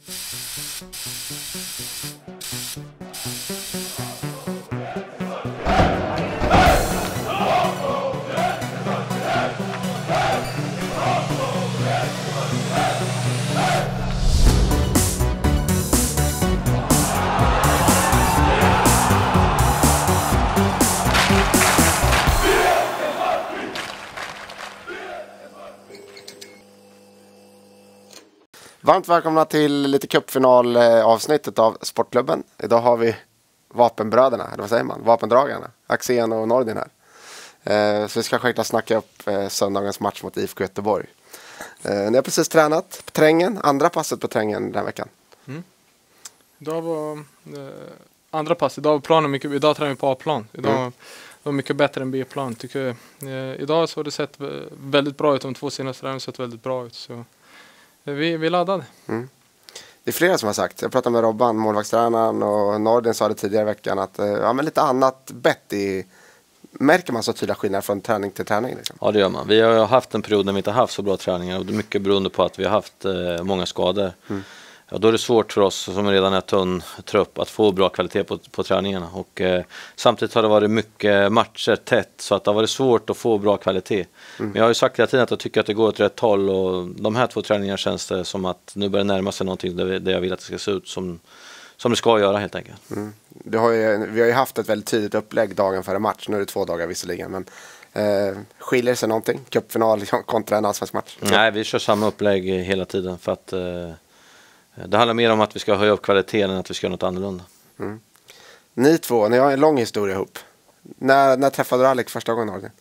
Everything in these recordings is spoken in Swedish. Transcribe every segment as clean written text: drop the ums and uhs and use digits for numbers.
Varmt välkomna till lite cupfinal-avsnittet av Sportklubben. Idag har vi vapenbröderna, eller vad säger man? Vapendragarna, Axén och Nordin här. Så vi ska självklart snacka upp söndagens match mot IFK Göteborg. Ni har precis tränat på trängen, andra passet på trängen den här veckan. Idag var andra pass, idag var planen mycket, idag tränar vi på A-plan. Idag var mycket bättre än B-plan tycker jag. Idag så har det sett väldigt bra ut, de två senaste träningarna har sett väldigt bra ut. Så vi laddade. Det är flera som har sagt. Jag pratade med Robban, målvaktstränaren, och Nordin sa det tidigare i veckan att men lite annat bett i... Märker man så tydliga skillnader från träning till träning? Liksom? Ja, det gör man. Vi har haft en period när vi inte haft så bra träningar, och det är mycket beroende på att vi har haft många skador. Ja, då är det svårt för oss som redan är tunn trupp att få bra kvalitet på träningarna. Och samtidigt har det varit mycket matcher tätt, så att det har varit svårt att få bra kvalitet. Men jag har ju sagt hela tiden att jag tycker att det går åt rätt håll, och de här två träningarna känns det som att nu börjar närma sig någonting där jag vill att det ska se ut som det ska göra helt enkelt. Vi har ju haft ett väldigt tydligt upplägg dagen före match. Nu är det 2 dagar visserligen, men skiljer sig någonting? Cupfinal kontra en allsvensk match? Nej, vi kör samma upplägg hela tiden, för att det handlar mer om att vi ska höja upp kvaliteten än att vi ska göra något annorlunda. Ni två, ni har en lång historia ihop. När träffade du Alex första gången, Nordin?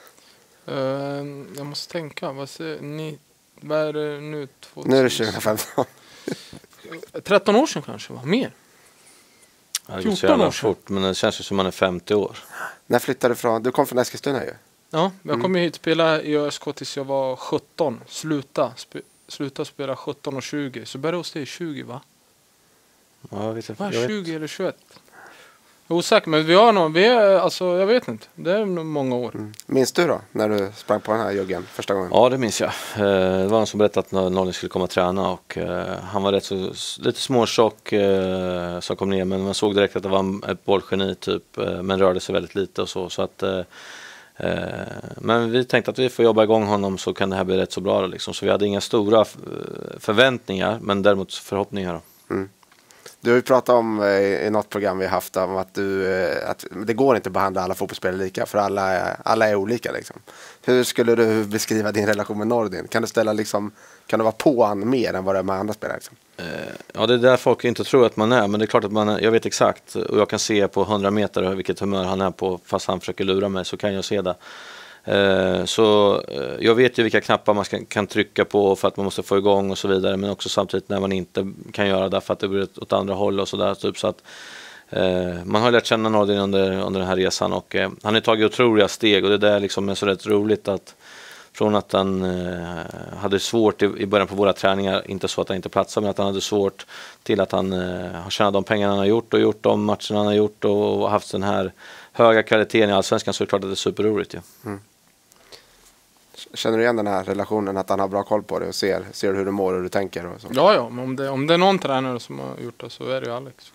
Jag måste tänka, vad är det nu? Nu är det 2015. 13 år sedan kanske, va? Mer? Ja, det går så jävla fort, men det känns ju som man är 50 år. När flyttade du från? Du kom från Eskilstuna ju. Ja, jag kom hit och spela i ÖSK tills jag var 17. Sluta spela 17 och 20. Så började hos dig 20, va? Ja, jag vet inte. 20 eller 21? Jag är osäker, men vi är, alltså, jag vet inte. Det är nog många år. Minns du då, när du sprang på den här joggen första gången? Ja, det minns jag. Det var någon som berättade att Nordin skulle komma och träna, och han var lite småtjock som kom ner, men man såg direkt att det var ett bollgeni typ, men rörde sig väldigt lite och så att men vi tänkte att vi får jobba igång honom, så kan det här bli rätt så bra då, liksom. Så vi hade inga stora förväntningar, men däremot förhoppningar då. Du har ju pratat om i något program vi har haft om att det går inte att behandla alla fotbollsspelare lika, för alla är olika liksom. Hur skulle du beskriva din relation med Nordin? Kan du vara på han mer än vad det är med andra spelare liksom? Ja, det är där folk inte tror att man är, men det är klart att jag vet exakt, och jag kan se på 100 meter vilket humör han är på, fast han försöker lura mig, så kan jag se det. Så jag vet ju vilka knappar man kan trycka på för att man måste få igång och så vidare, men också samtidigt när man inte kan göra det för att det blir åt andra håll och sådär typ, så att man har lärt känna Nordin under den här resan, och han har tagit otroliga steg, och det där liksom är så rätt roligt, att från att han hade svårt i början på våra träningar, inte så att han inte platsade, men att han hade svårt, till att han har tjänat de pengarna han har gjort och gjort de matcherna han har gjort och haft den här höga kvaliteten i Allsvenskan, så är det klart att det är superroligt. Ja. Känner du igen den här relationen, att han har bra koll på det och ser du hur du mår och hur du tänker? Och så? Ja, men om det är någon tränare som har gjort det, så är det ju Alex.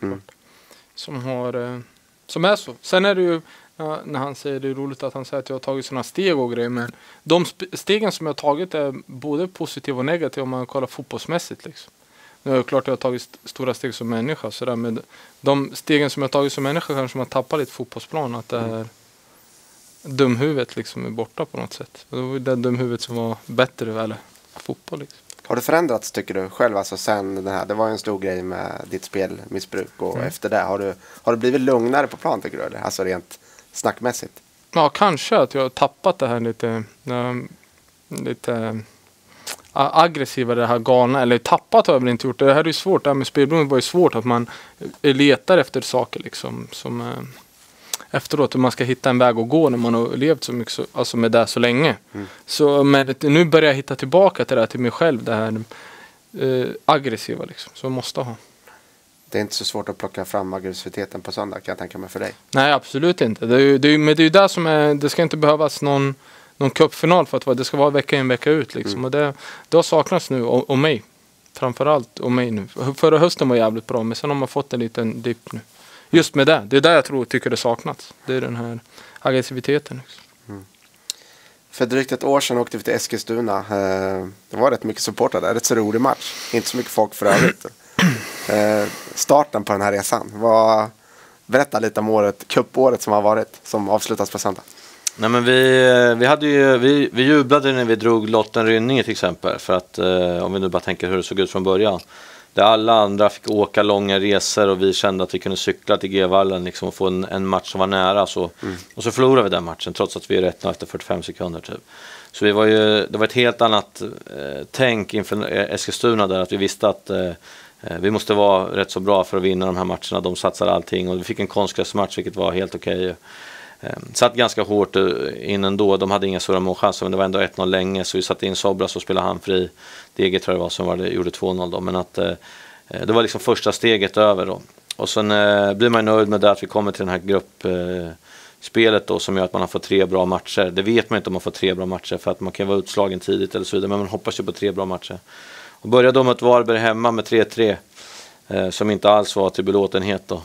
Som är så. Sen är det ju, när han säger, det är roligt att han säger att jag har tagit sådana steg och grejer, men de stegen som jag har tagit är både positiva och negativa om man kollar fotbollsmässigt liksom. Nu är det klart att jag har tagit stora steg som människa, så där, men de stegen som jag har tagit som människa kanske man tappar lite fotbollsplan, att det är dumhuvudet liksom är borta på något sätt. Det var det dumhuvudet som var bättre, eller fotboll liksom. Har det förändrats, tycker du själv, alltså sen den här, det var ju en stor grej med ditt spelmissbruk, och efter det har du blivit lugnare på plan, tycker du, eller? Alltså rent snackmässigt? Ja, kanske att jag har tappat det här lite aggressiva, det här galna, eller tappat har jag väl inte gjort. Det här är ju svårt, det här med spelberoende var ju svårt, att man letar efter saker liksom, som efteråt, hur man ska hitta en väg att gå när man har levt så mycket, alltså med det så länge. Så men nu börjar jag hitta tillbaka till det här, till mig själv, det här aggressiva liksom, som jag måste ha. Det är inte så svårt att plocka fram aggressiviteten på söndag, kan jag tänka mig, för dig. Nej, absolut inte. Men det är ju där som är, det ska inte behövas någon cupfinal för att det ska vara vecka in, vecka ut liksom. Och det har saknats nu om mig. framförallt och mig nu. Förra hösten var jävligt bra, men sen har man fått en liten dipp nu. Just med det. Det är där jag tycker det saknats. Det är den här aggressiviteten. För drygt ett år sedan åkte vi till Eskilstuna. Det var rätt mycket supportrar där. Rätt så rolig match. Inte så mycket folk för övrigt. Starten på den här resan. Berätta lite om cupåret som har varit. Som avslutas på söndag. Nej, men vi jublade när vi drog Lotten Rynninge till exempel. För att om vi nu bara tänker hur det såg ut från början. Där alla andra fick åka långa resor och vi kände att vi kunde cykla till G-vallen liksom, och få en match som var nära. Och så förlorade vi den matchen trots att vi är rätt efter 45 sekunder typ. Så det var ett helt annat tänk inför Eskilstuna där, att vi visste att vi måste vara rätt så bra för att vinna de här matcherna. De satsade allting och vi fick en konstgräsmatch vilket var helt okej. Satt ganska hårt innan då. De hade inga stora målchanser, men det var ändå 1-0 länge, så vi satte in Sobras och spelade han fri. Deget tror jag det var som gjorde 2-0 då, men att det var liksom första steget över då. Och sen blir man nöjd med det att vi kommer till den här gruppspelet då, som gör att man har fått 3 bra matcher. Det vet man inte om man får 3 bra matcher, för att man kan vara utslagen tidigt eller så vidare, men man hoppas ju på 3 bra matcher. Och började då med ett Varberg hemma med 3-3 som inte alls var till belåtenhet då.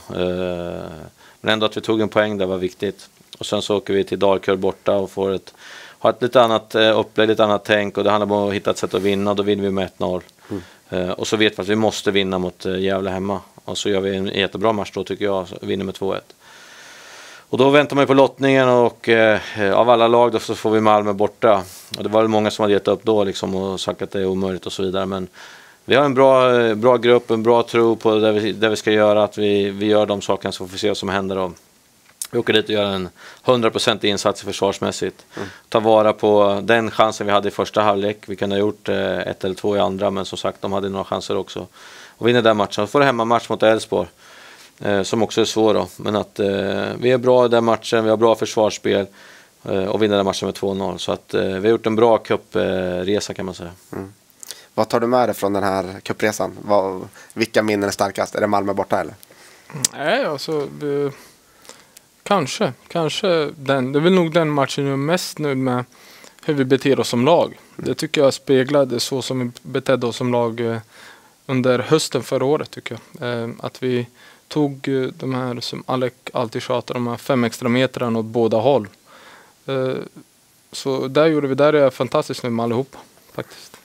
Men ändå att vi tog en poäng där var viktigt. Och sen så åker vi till Dalkurd borta och får har ett lite annat upplägg, lite annat tänk, och det handlar om att hitta ett sätt att vinna, och då vinner vi med 1-0. Och så vet vi att vi måste vinna mot Gävle hemma, och så gör vi en jättebra match då tycker jag, vinner med 2-1. Och då väntar man på lottningen, och av alla lag då så får vi Malmö borta, och det var många som hade gett upp då liksom och sagt att det är omöjligt och så vidare, men vi har en bra grupp, en bra tro på det vi ska göra, att vi gör de sakerna, så får vi se vad som händer då. Vi åker dit och gör en 100% insats försvarsmässigt. Ta vara på den chansen vi hade i första halvlek. Vi kunde ha gjort 1 eller 2 i andra, men som sagt, de hade några chanser också. Och vinner den matchen. Så får det hemmamatch mot Elfsborg, som också är svår då. Men att vi är bra i den matchen, vi har bra försvarsspel och vinner den matchen med 2-0. Så att vi har gjort en bra cupresa kan man säga. Vad tar du med dig från den här cupresan? Vilka minnen är starkast? Är det Malmö borta eller? Nej, alltså... Kanske den. Det är väl nog den matchen jag är mest nöjd med, hur vi beter oss som lag. Det tycker jag speglade så som vi betedde oss som lag under hösten förra året tycker jag. Att vi tog de här, som Alec alltid tjatar, de här 5 extra metrarna åt båda håll. Så där är jag fantastiskt nöjd med allihopa faktiskt.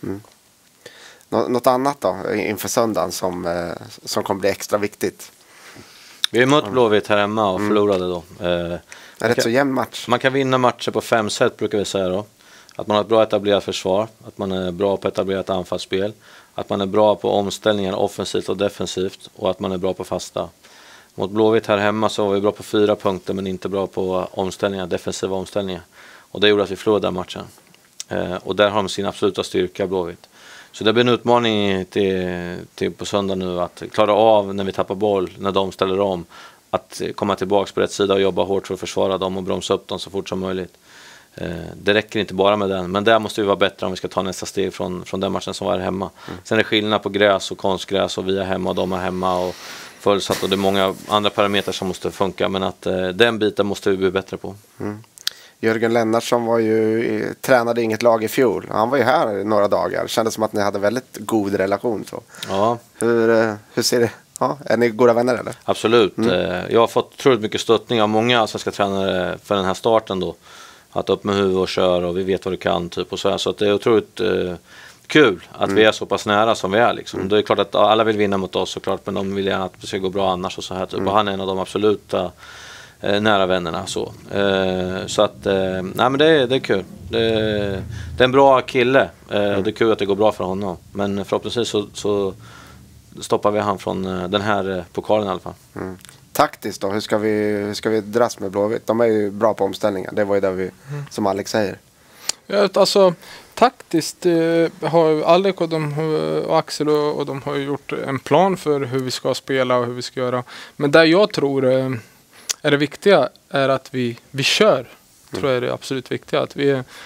Något annat då inför söndagen som kommer bli extra viktigt? Vi har mött Blåvitt här hemma och förlorade då. Rätt så jämn match. Man kan vinna matcher på 5 sätt brukar vi säga då. Att man har ett bra etablerat försvar, att man är bra på etablerat anfallsspel, att man är bra på omställningar offensivt och defensivt, och att man är bra på fasta. Mot Blåvitt här hemma så var vi bra på 4 punkter, men inte bra på omställningar, defensiva omställningar. Och det gjorde att vi förlorade den matchen. Och där har de sin absoluta styrka, Blåvitt. Så det blir en utmaning till på söndag nu, att klara av när vi tappar boll, när de ställer om, att komma tillbaka på rätt sida och jobba hårt för att försvara dem och bromsa upp dem så fort som möjligt. Det räcker inte bara med den, men där måste vi vara bättre om vi ska ta nästa steg från den matchen som var hemma. Sen är det skillnad på gräs och konstgräs, och vi är hemma och de är hemma och fullsatt, och det är många andra parametrar som måste funka, men att den biten måste vi bli bättre på. Jörgen Lennartsson tränade inget lag i fjol. Han var ju här några dagar. Det kändes som att ni hade väldigt god relation. Så. Ja. Hur ser det? Ja, är ni goda vänner eller? Absolut. Jag har fått otroligt mycket stöttning av många svenska tränare för den här starten då. Att upp med huvud och kör, och vi vet vad du kan typ och så här. Så att det är otroligt kul att vi är så pass nära som vi är liksom. Det är klart att alla vill vinna mot oss såklart, men de vill gärna att det ska gå bra annars och så här typ. Och han är en av de absoluta nära vännerna så. Så att nej, men det är kul. Det är en bra kille. Det är kul att det går bra för honom. Men förhoppningsvis så stoppar vi han från den här pokalen i alla fall. Taktiskt då, hur ska vi dras med Blåvitt? De är ju bra på omställningar. Det var ju det som Alex säger. Ja, alltså taktiskt har Alec och Axel och de har gjort en plan för hur vi ska spela och hur vi ska göra. Men där jag tror är det viktiga är att vi kör. Tror jag är det absolut viktiga. Att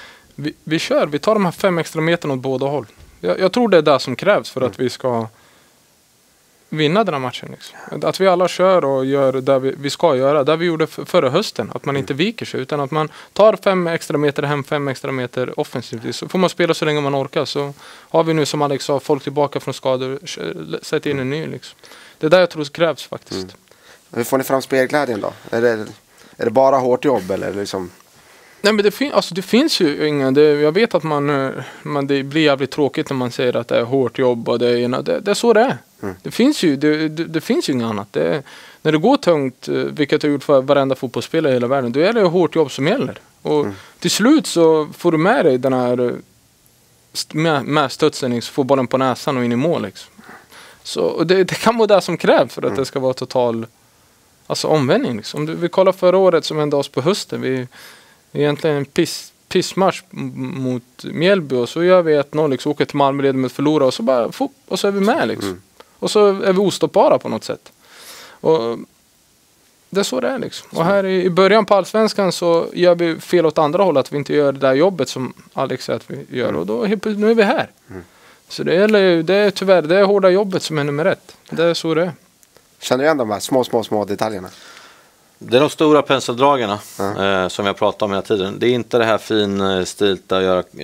vi kör. Vi tar de här 5 extra meterna åt båda håll. Jag tror det är det som krävs för att vi ska vinna den här matchen. Liksom. Att vi alla kör och gör det vi ska göra. Det vi gjorde förra hösten. Att man inte viker sig. Utan att man tar 5 extra meter hem, 5 extra meter offensivt. Så får man spela så länge man orkar. Så har vi nu, som Alex sa, folk tillbaka från skador. Sätta in en ny. Liksom. Det är där jag tror det krävs faktiskt. Hur får ni fram spelglädjen då? Är det bara hårt jobb eller liksom? Nej, men det finns ju inga. Jag vet att det blir jävligt tråkigt när man säger att det är hårt jobb och det är så det är. Det finns ju inget annat. När det går tungt, vilket jag har gjort för varenda fotbollsspelare i hela världen, då är det hårt jobb som gäller. Och till slut så får du med dig den här med studsen, så får bollen på näsan och in i mål. Liksom. Så det kan vara det som krävs för att det ska vara total omvändning. Liksom. Om vi kollar förra året som hände oss på hösten. Egentligen en pissmatch mot Mjällby och så gör vi 1-0 liksom, åker till Malmö redan med att förlora och så och så är vi med liksom. Och så är vi ostoppbara på något sätt. Och det är så det är liksom. Och här i början på Allsvenskan så gör vi fel åt andra hållet, att vi inte gör det där jobbet som Alex säger att vi gör och då nu är vi här. Så det är tyvärr det hårda jobbet som är nummer 1. Det är så det är. Känner du igen de här små detaljerna? Det är de stora penseldragarna som jag pratar om hela tiden. Det är inte det här finstilta att göra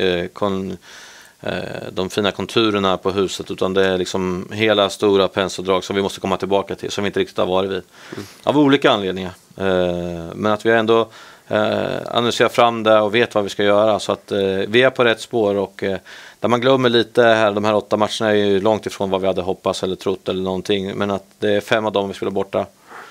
de fina konturerna på huset, utan det är liksom hela stora penseldrag som vi måste komma tillbaka till, som vi inte riktigt har varit vid. Av olika anledningar. Men att vi ändå analyserar fram det och vet vad vi ska göra, så att vi är på rätt spår. Och där man glömmer lite här, de här 8 matcherna är ju långt ifrån vad vi hade hoppats eller trott eller någonting. Men att det är 5 av dem vi spelar borta.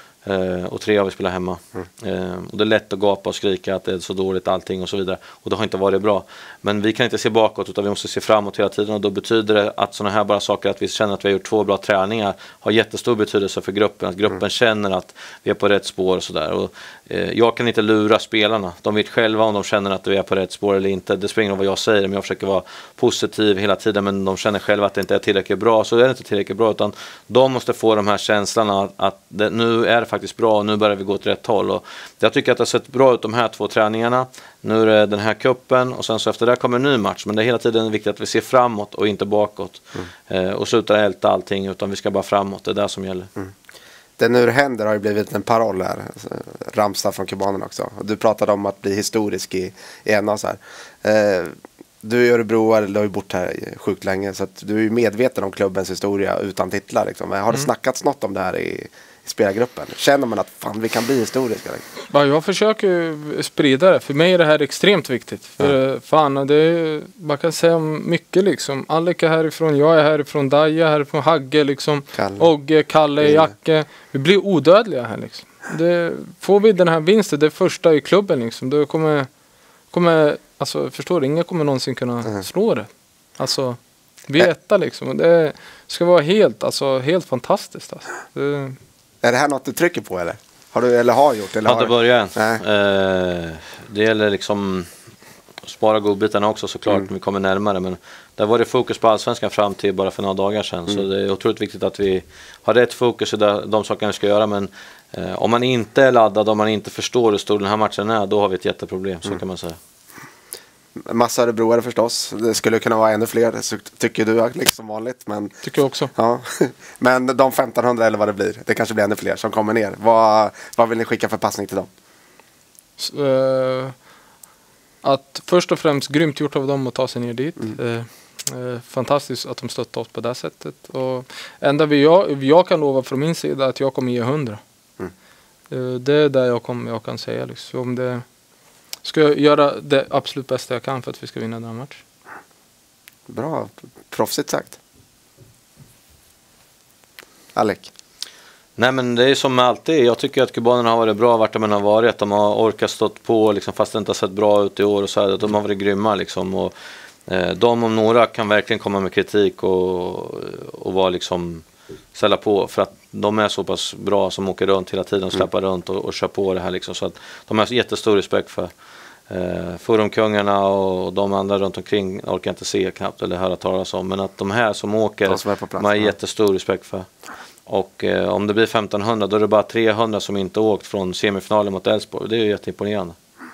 Och 3 har vi spelat hemma. Och det är lätt att gapa och skrika att det är så dåligt allting och så vidare. Och det har inte varit bra. Men vi kan inte se bakåt, utan vi måste se framåt hela tiden. Och då betyder det att sådana här bara saker, att vi känner att vi har gjort 2 bra träningar, har jättestor betydelse för gruppen. Att gruppen känner att vi är på rätt spår och sådär. Och jag kan inte lura spelarna. De vet själva om de känner att vi är på rätt spår eller inte. Det springer om vad jag säger, men jag försöker vara positiv hela tiden. Men de känner själva att det inte är tillräckligt bra, så är det inte tillräckligt bra. Utan de måste få de här känslorna att nu är det faktiskt bra och nu börjar vi gå åt rätt håll. Och jag tycker att det har sett bra ut de här 2 träningarna. Nu är det den här kuppen och sen så efter det kommer en ny match. Men det är hela tiden viktigt att vi ser framåt och inte bakåt. Och slutar älta allting, utan vi ska bara framåt. Det är det som gäller. Det nu händer har ju blivit en paroll här. Ramsa från kubanerna också. Och du pratade om att bli historisk i en av så här. Du är örebroare, du har ju bort här sjukt länge. Så att du är ju medveten om klubbens historia utan titlar. Liksom. Har det snackats något om det här i spelargruppen? Känner man att fan, vi kan bli historiska? Ja, jag försöker sprida det. För mig är det här extremt viktigt. För fan, man kan säga mycket liksom. Alec är härifrån, jag är härifrån, Daja är härifrån, Hagge liksom. Ogge, Kalle, Jacke. Vi blir odödliga här liksom. Får vi den här vinsten, det första i klubben liksom, då kommer alltså, förstår du, ingen kommer någonsin kunna slå det. Alltså, veta liksom. Och det ska vara helt fantastiskt alltså. Är det här något du trycker på eller? Har du eller har gjort? Eller har inte börjat än. Det gäller liksom spara godbitarna också såklart när vi kommer närmare. Men där var det fokus på Allsvenskan fram till bara för några dagar sedan. Så det är otroligt viktigt att vi har rätt fokus i de sakerna vi ska göra. Men om man inte är laddad, om man inte förstår hur stor den här matchen är, då har vi ett jätteproblem, så kan man säga. Massa örebroare förstås. Det skulle kunna vara ännu fler, tycker du, liksom vanligt. Men, tycker jag också. Ja. Men de 1500 eller vad det blir, det kanske blir ännu fler som kommer ner. Vad vill ni skicka för passning till dem? Att först och främst grymt gjort av dem att ta sig ner dit. Fantastiskt att de stöttar oss på det sättet. Och enda jag kan lova från min sida att jag kommer ge 100. Det är där jag kan säga. Liksom. Om det ska jag göra det absolut bästa jag kan för att vi ska vinna den här matchen. Bra, proffsigt sagt. Alec? Nej, men det är som alltid. Jag tycker att kubanerna har varit bra vart de har varit. De har orkat stått på liksom, fast det inte har sett bra ut i år och så här. De har varit grymma liksom. Och de om några kan verkligen komma med kritik och vara liksom ställa på, för att de är så pass bra som åker runt hela tiden och släpper runt och kör på det här liksom. Så att de har jättestor respekt för forumkungarna och de andra runt omkring orkar inte se knappt eller höra talas om, men att de här som åker de har jättestor respekt för. Och om det blir 1500 då är det bara 300 som inte åkt från semifinalen mot Elfsborg. Det är ju jätteimponerande.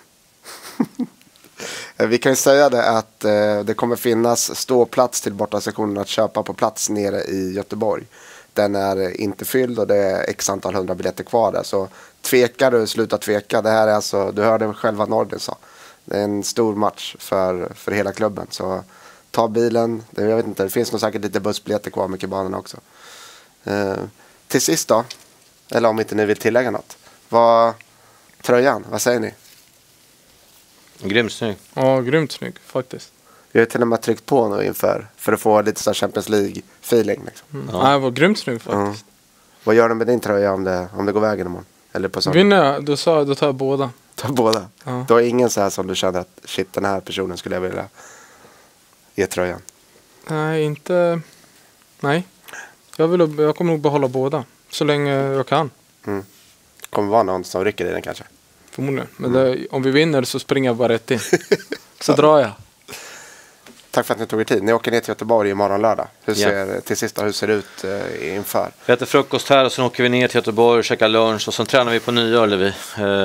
Vi kan ju säga det att det kommer finnas ståplats till bortasektionen att köpa på plats nere i Göteborg. den är inte fylld och det är x antal 100 biljetter kvar där. Så tvekar du, sluta tveka. Det här är alltså, du hörde själva Nordin sa. Det är en stor match för hela klubben. Så ta bilen. Jag vet inte, det finns nog säkert lite bussbiljetter kvar med kubanerna också. Till sist då, eller om inte ni vill tillägga något. Tröjan, vad säger ni? Grymt snygg. Ja, grymt snygg faktiskt. Vi har till och med tryckt på nu inför för att få lite så här Champions League-feeling. Liksom. Ja, det var grymt snygg faktiskt. Vad gör du med din tröja om det går vägen imorgon? Eller på söndag? Vinner jag, då tar jag båda. Ta båda? Ja. Du har ingen så här som du känner att shit, den här personen skulle jag vilja ge tröjan? Nej, inte... Nej. Jag kommer nog behålla båda. Så länge jag kan. Kommer vara någon som rycker i den kanske? Förmodligen. Men om vi vinner så springer jag bara rätt in. Så drar jag. Tack för att ni tog er tid. Ni åker ner till Göteborg imorgon lördag. Hur ser det ut inför? Vi äter frukost här och sen åker vi ner till Göteborg och käkar lunch och sen tränar vi på Nya Ullevi.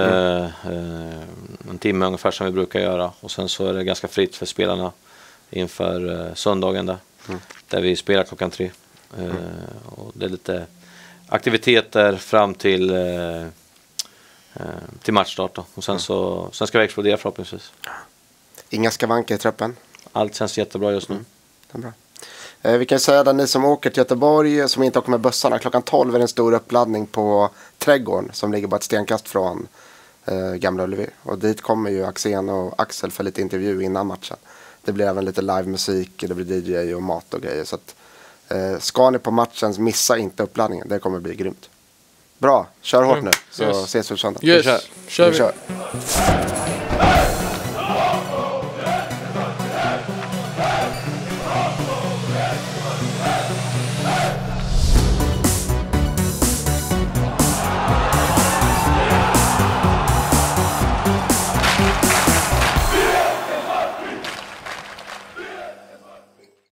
En timme ungefär som vi brukar göra. Och sen så är det ganska fritt för spelarna inför söndagen där vi spelar 3:00. Och det är lite aktiviteter fram till matchstart då. Och sen ska vi explodera förhoppningsvis. Inga skavanker i truppen? Allt känns jättebra just nu. Det är bra. Vi kan säga att ni som åker till Göteborg som inte åker med bussarna, klockan 12 är det en stor uppladdning på Trädgården som ligger bara ett stenkast från Gamla Ullevi. Och dit kommer ju Axén och Axel för lite intervju innan matchen. Det blir även lite livemusik, det blir DJ och mat och grejer. Så att, ska ni på matchen, missa inte uppladdningen. Det kommer bli grymt. Bra, kör hårt nu så ses vi på söndag. Yes. Kör vi.